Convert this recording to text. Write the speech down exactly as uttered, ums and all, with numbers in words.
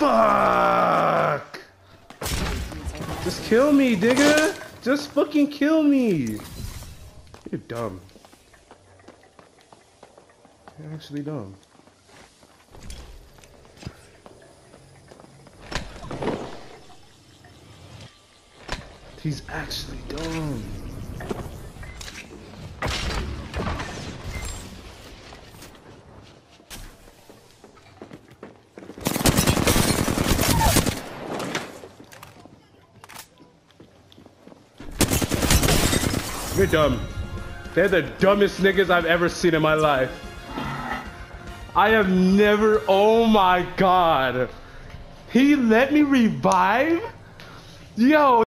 Fuck! Just kill me, digga! Just fucking kill me! You're dumb. You're actually dumb. He's actually dumb. You're dumb. They're the dumbest niggas I've ever seen in my life. I have never, oh my god. He let me revive? Yo.